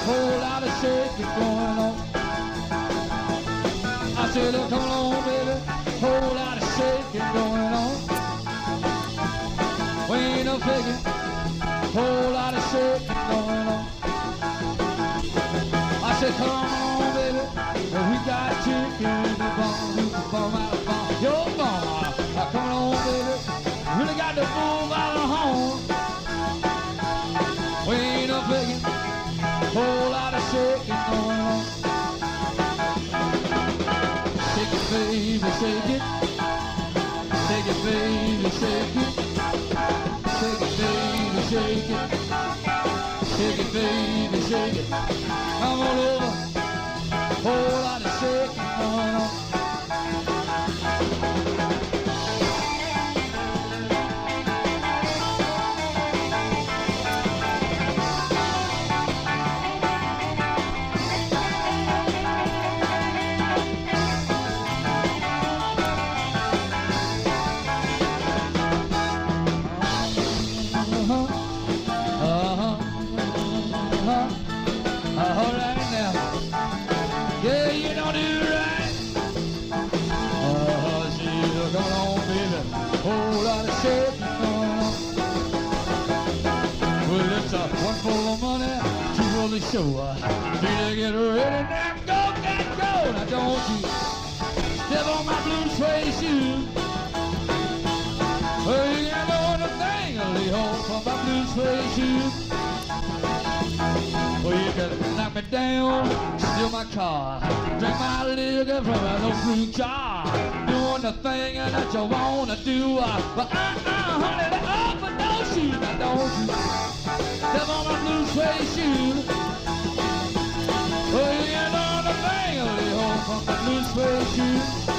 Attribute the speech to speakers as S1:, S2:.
S1: whole lot of shaking going on. I said, oh, come on, baby, whole lot of shaking going on. We ain't no faking, whole lot of shaking going on. I said, come on, baby, we got chicken in the bone, we can bomb out of bomb, your bomb. Come on, baby, really got to move out of home. We ain't no faking, whole lot of shaking going on. Shake it, baby, shake it. Shake it, baby, shake it. Shake it, baby, shake it. Shake it, baby, shake it. Come on over, whole lot of shaking going on. All right now, yeah, you don't do right. She's going on, baby, whole lot of shaking going on. Well, it's one for the money, two for the show. Need to get ready now, go. Now don't you step on my blue suede shoe. Well, you can't know the thing, I'll lay home from my blue suede shoe. Well, you can knock me down, steal my car, drink my liquor from an old blue jar. Doing the thing that you wanna do, but honey, but don't you, now don't you step on my blue suede shoe. Well, you know the thing, I'll lay home from the blue suede shoe.